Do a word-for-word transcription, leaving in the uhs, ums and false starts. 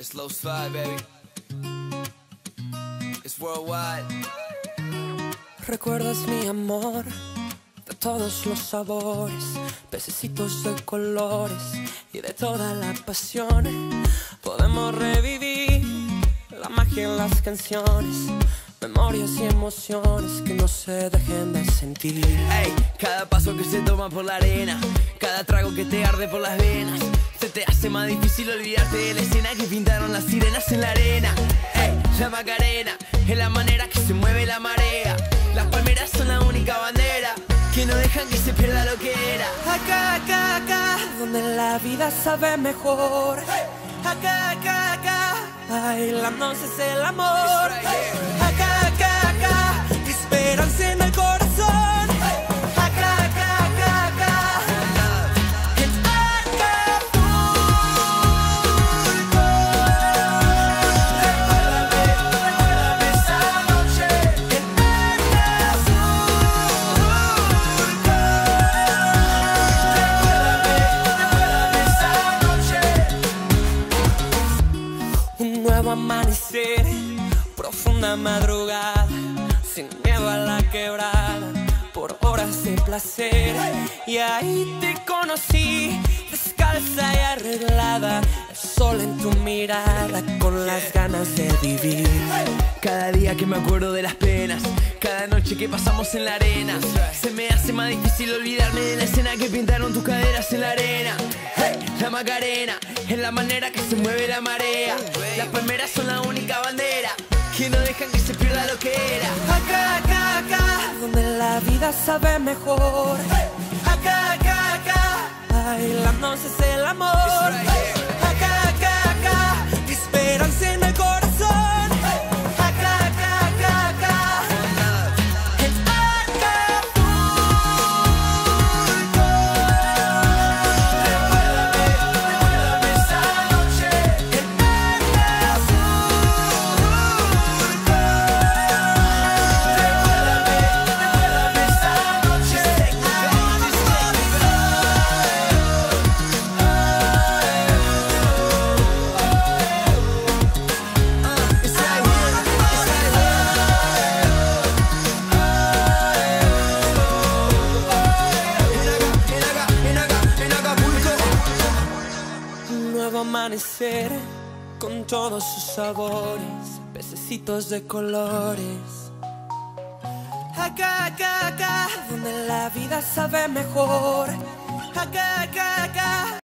Slow slide, baby. It's worldwide. Recuerdas mi amor de todos los sabores, pececitos de colores y de toda la pasión. Podemos revivir la magia en las canciones, memorias y emociones que no se dejen de sentir. Ey, cada paso que se toma por la arena, cada trago que te arde por las venas, se te hace más difícil olvidarte de la escena que pintaron las sirenas en la arena. Ey, la Macarena es la manera que se mueve la marea. Las palmeras son la única bandera que no dejan que se pierda lo que era. Acá, acá, acá, donde la vida sabe mejor. Acá, acá, acá, bailándose es el amor. Acá, acá, acá, esperanza en el corazón. Acá, acá, acá, acá, en Acapulco. Recuérdame, recuérdame esa noche en Acapulco. Un nuevo amanecer, profunda madrugada, sin miedo a la quebrada, por horas de placer. Y ahí te conocí, descalza y arreglada, el sol en tu mirada, con las ganas de vivir. Cada día que me acuerdo de las penas, cada noche que pasamos en la arena, se me hace más difícil olvidarme de la escena que pintaron tus caderas en la arena. Hey, la Macarena es la manera que se mueve la marea. Las palmeras son la única bandera que no dejan que se pierda lo que era. Acá, acá, acá, donde la vida sabe mejor. Acá, acá, acá, bailándose es el amor. Acá, acá, acá, esperanza en el corazón. Acá, acá, acá, acá, en Acapulco. Recuérdame, recuérdame esa noche en Acapulco. Recuérdame, recuérdame esa noche en Un nuevo amanecer con todos sus sabores, pececitos de colores. Acá, acá, acá, donde la vida sabe mejor. Acá, acá,